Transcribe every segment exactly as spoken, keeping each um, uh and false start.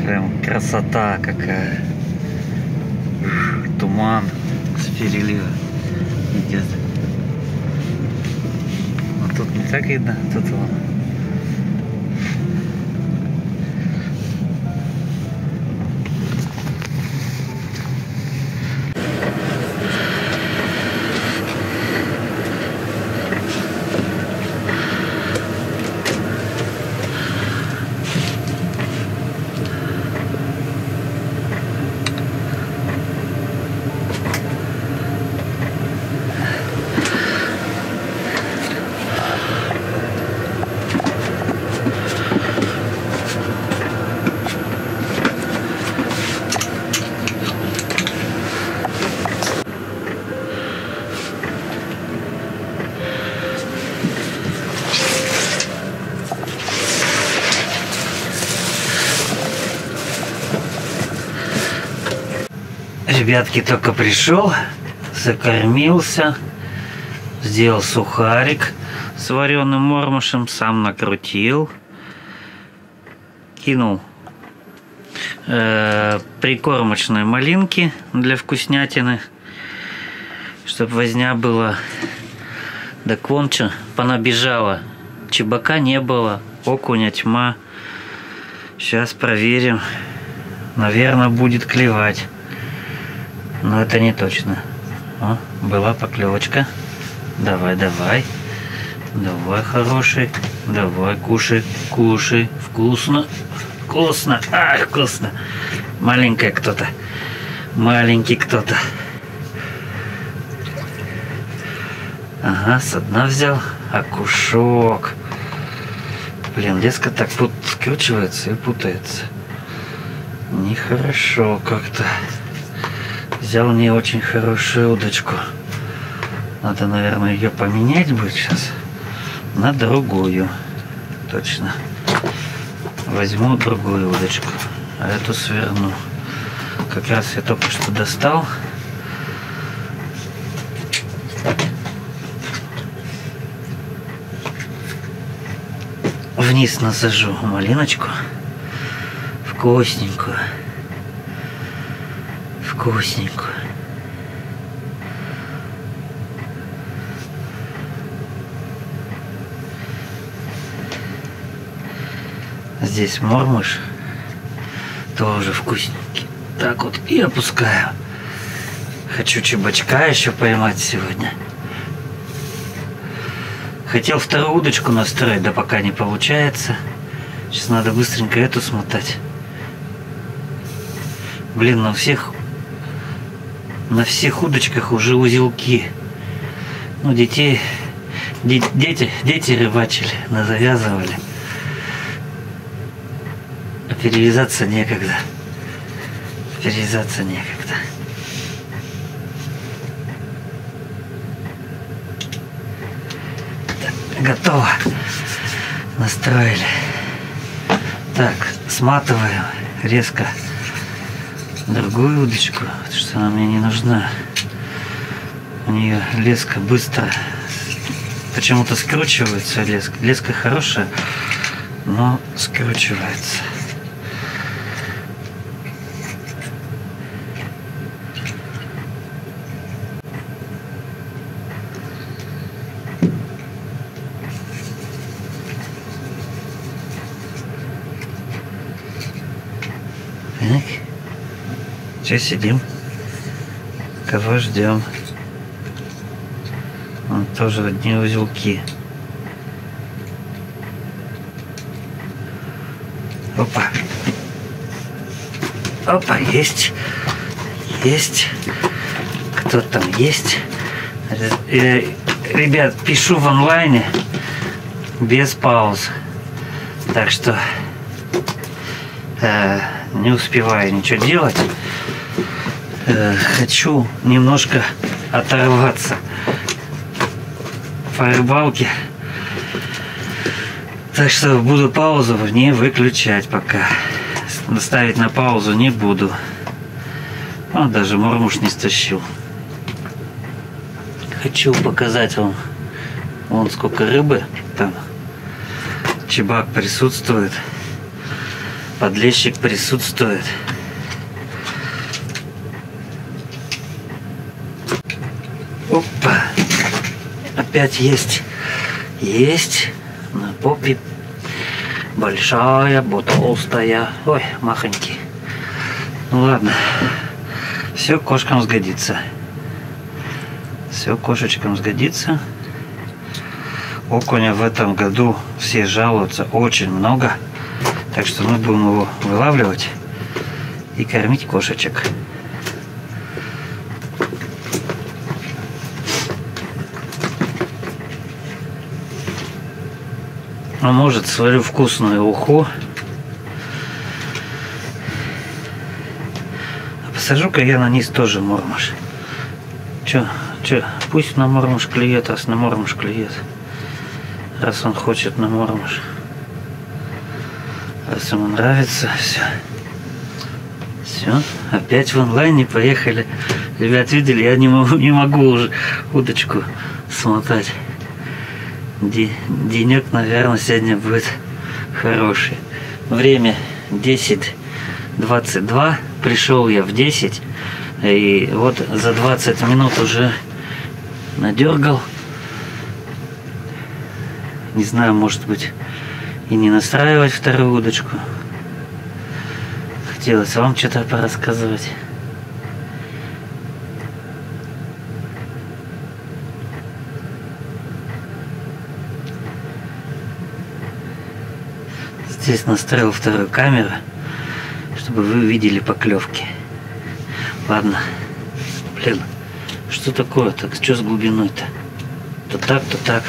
Прям красота какая. Туман с перелива идет. А тут не так видно, тут вон. Ребятки, только пришел, закормился, сделал сухарик с вареным мормышем, сам накрутил, кинул э, прикормочной малинки для вкуснятины, чтобы возня была. Да конча понабежала, чебака не было, окуня тьма. Сейчас проверим, наверное, будет клевать. Но это не точно. О, была поклевочка. Давай, давай. Давай, хороший. Давай, кушай, кушай. Вкусно. Вкусно. Ах, вкусно. Маленькая кто-то. Маленький кто-то. Ага, со дна взял. Окушок. Блин, леска так тут скручивается и путается. Нехорошо как-то. Взял не очень хорошую удочку. Надо, наверное, ее поменять будет сейчас на другую. Точно. Возьму другую удочку, а эту сверну. Как раз я только что достал. Вниз насажу малиночку. Вкусненькую. Вкусненькую. Здесь мормыш. Тоже вкусненький. Так вот и опускаю. Хочу чебачка еще поймать сегодня. Хотел вторую удочку настроить, да пока не получается. Сейчас надо быстренько эту смотать. Блин, на всех на всех удочках уже узелки. Ну, детей, де, дети, дети рыбачили, завязывали. А перевязаться некогда. Перевязаться некогда. Так, готово. Настроили. Так, сматываем резко другую удочку, потому что она мне не нужна. У нее леска быстро почему-то скручивается. Леска, леска хорошая, но скручивается. Так. Сейчас сидим. Кого ждем? Он тоже одни узелки. Опа. Опа, есть. Есть. Кто там есть? Ребят, пишу в онлайне без пауз. Так что э, не успеваю ничего делать. Э, хочу немножко оторваться по рыбалке. Так что буду паузу не выключать пока. Ставить на паузу не буду. А, даже мормуш не стащил. Хочу показать вам, вон сколько рыбы там. Чебак присутствует. Подлещик присутствует. Опа! Опять есть. Есть. На попе большая, толстая. Ой, махонький. Ну ладно. Все кошкам сгодится. Все кошечкам сгодится. Окуня в этом году все жалуются очень много. Так что мы будем его вылавливать и кормить кошечек. А может, сварю вкусную уху. А посажу-ка я на низ тоже мормыш. Чё, чё, пусть на мормыш клюет, раз на мормыш клюет. Раз он хочет на мормыш. Раз ему нравится, все. Все, опять в онлайне поехали. Ребят, видели, я не могу, не могу уже удочку смотать. Денек, наверное, сегодня будет хороший. Время десять двадцать два. Пришел я в десять. И вот за двадцать минут уже надергал. Не знаю, может быть, и не настраивать вторую удочку. Хотелось вам что-то порассказывать. Здесь настроил вторую камеру, чтобы вы видели поклевки. Ладно. Блин, что такое? Так, что с глубиной-то? То так, то так.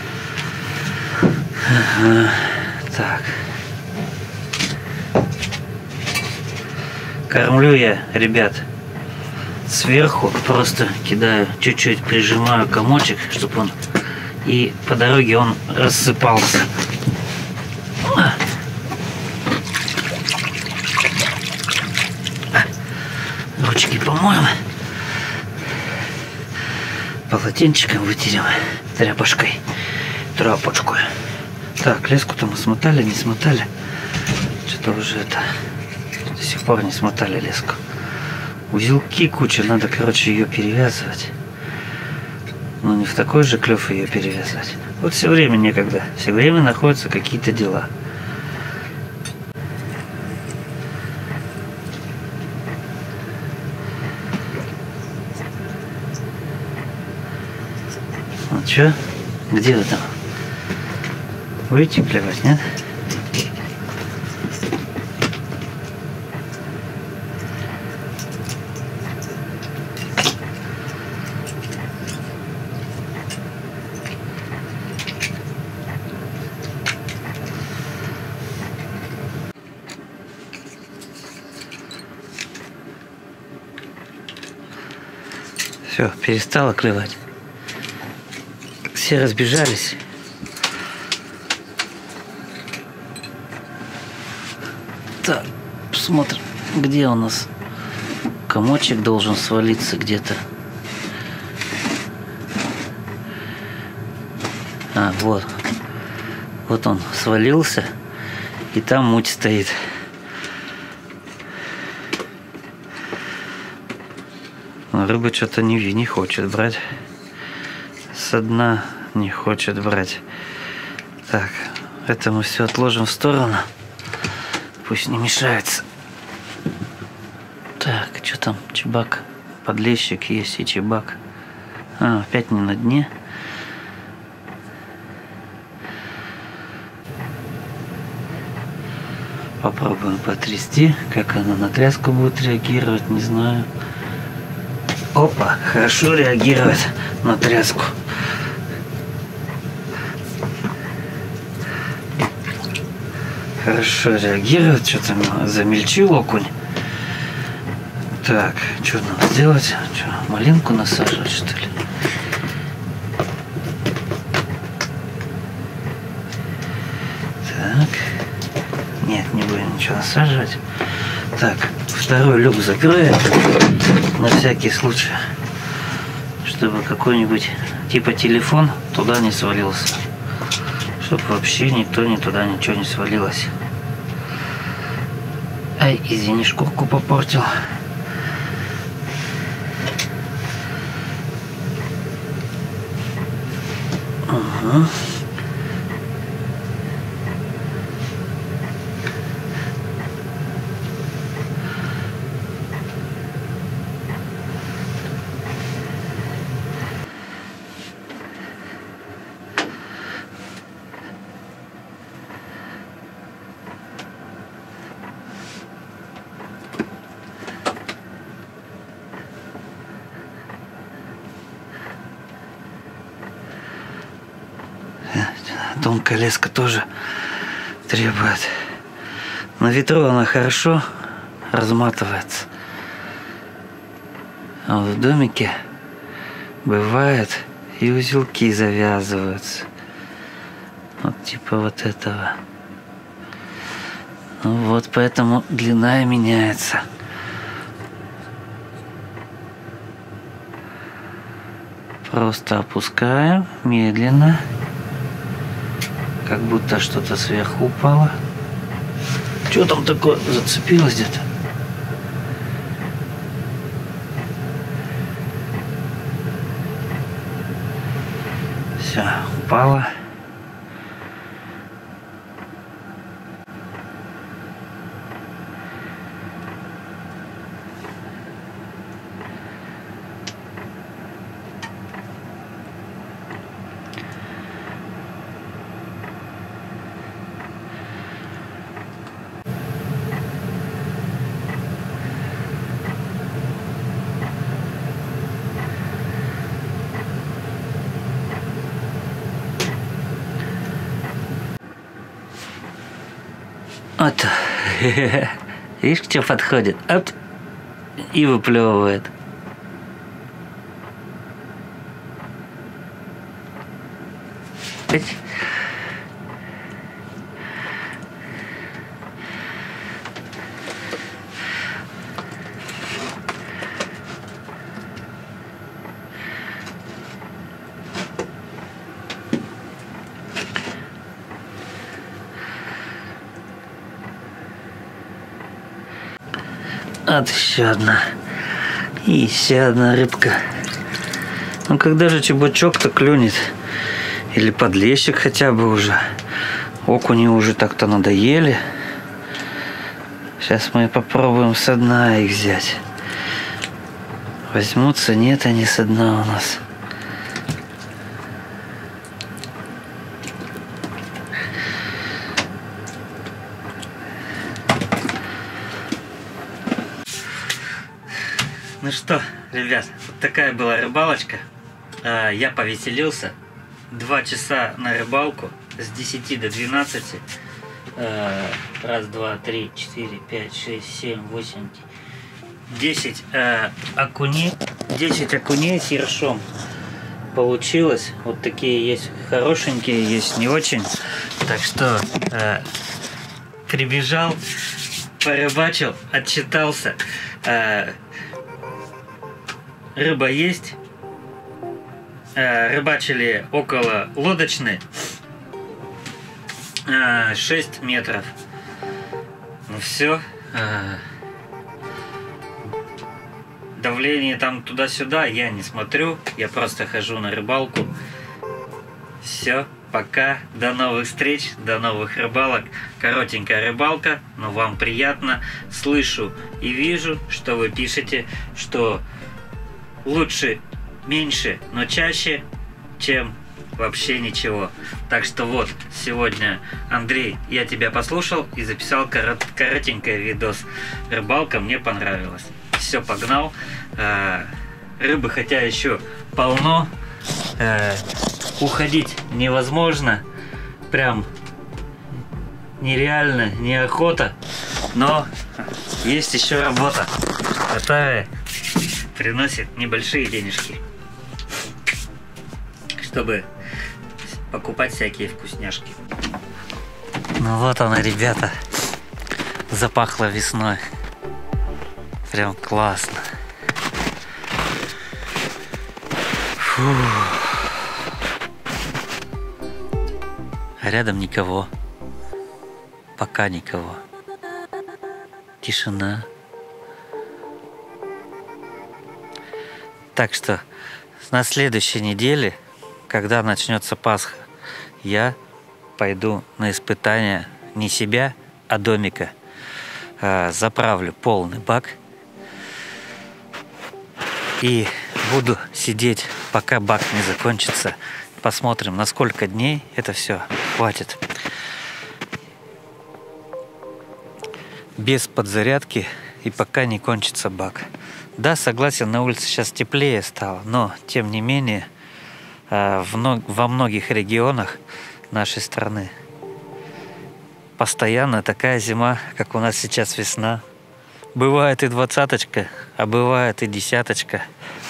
Ага. Так. Кормлю я, ребят, сверху просто кидаю, чуть-чуть прижимаю комочек, чтобы он, и по дороге он рассыпался. Ручки помоем, полотенчиком вытерем, тряпочкой, тряпочкой. Так, леску-то мы смотали, не смотали. Что-то уже это до сих пор не смотали леску. Узелки куча, надо, короче, ее перевязывать. Но не в такой же клев ее перевязывать. Вот все время некогда, все время находятся какие-то дела. Ну чё? Где вы там? Будете клевать, нет? Все, перестала клевать. Все разбежались. Так, посмотрим, где у нас комочек должен свалиться где-то. А, вот. Вот он свалился, и там муть стоит. Но рыба что-то не, не хочет брать. Со дна не хочет брать. Так, это мы все отложим в сторону. Пусть не мешается. Так, что там? Чебак. Подлещик есть и чебак. А, опять не на дне. Попробуем потрясти. Как она на тряску будет реагировать, не знаю. Опа, хорошо реагирует на тряску. Хорошо реагирует. Что там замельчил окунь. Так, что нам сделать? Что, малинку насаживать, что ли? Так. Нет, не будем ничего насаживать. Так, второй люк закроем. На всякий случай. Чтобы какой-нибудь типа телефон туда не свалился. Чтобы вообще никто ни туда ничего не свалилось. Ай, извини, шкурку попортил. Угу. Тонкая леска тоже требует. На ветру она хорошо разматывается. А вот в домике бывает и узелки завязываются. Вот типа вот этого. Ну вот поэтому длина и меняется. Просто опускаем медленно. Как будто что-то сверху упало. Что там такое? Зацепилось где-то? Все, упало. Вот. Видишь, что подходит? Оп. И выплевывает. Вот еще одна. И еще одна рыбка. Ну когда же чебучок-то клюнет? Или подлещик хотя бы уже. Окуни уже так-то надоели. Сейчас мы попробуем со дна их взять. Возьмутся, нет, они со дна у нас. Ну что, ребят, вот такая была рыбалочка. Я повеселился. Два часа на рыбалку с десяти до двенадцати. Раз, два, три, четыре, пять, шесть, семь, восемь, десять окуней. десять окуней с ершом получилось. Вот такие есть хорошенькие, есть не очень. Так что прибежал, порыбачил, отчитался. Рыба есть. Рыбачили около лодочной. шесть метров. Ну все. Давление там туда-сюда я не смотрю. Я просто хожу на рыбалку. Все. Пока. До новых встреч. До новых рыбалок. Коротенькая рыбалка. Но вам приятно. Слышу и вижу, что вы пишете, что лучше меньше, но чаще, чем вообще ничего. Так что вот, сегодня, Андрей, я тебя послушал и записал корот, коротенький видос. Рыбалка мне понравилась. Все, погнал. Э, рыбы хотя еще полно. Э, уходить невозможно. Прям нереально, неохота. Но есть еще работа, которая приносит небольшие денежки, чтобы покупать всякие вкусняшки. Ну вот она, ребята, запахло весной. Прям классно. Фу. А рядом никого. Пока никого. тишина. Так что на следующей неделе, когда начнется Пасха, я пойду на испытание не себя, а домика. Заправлю полный бак и буду сидеть, пока бак не закончится. Посмотрим, на сколько дней это все хватит. Без подзарядки и пока не кончится бак. Да, согласен, на улице сейчас теплее стало, но тем не менее во многих регионах нашей страны постоянно такая зима, как у нас сейчас весна. Бывает и двадцаточка, а бывает и десяточка.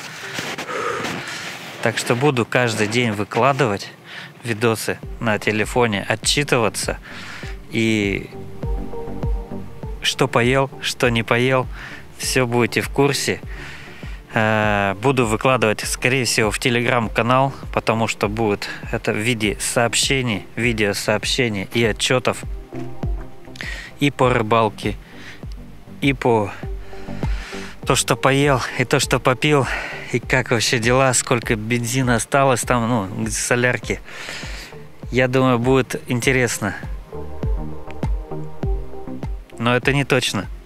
Так что буду каждый день выкладывать видосы на телефоне, отчитываться. И что поел, что не поел, все будете в курсе. Буду выкладывать, скорее всего, в телеграм-канал, потому что будет это в виде сообщений, видеосообщений и отчетов и по рыбалке, и по то, что поел, и то, что попил, и как вообще дела, сколько бензина осталось там, ну, солярки. Я думаю, будет интересно. Но это не точно.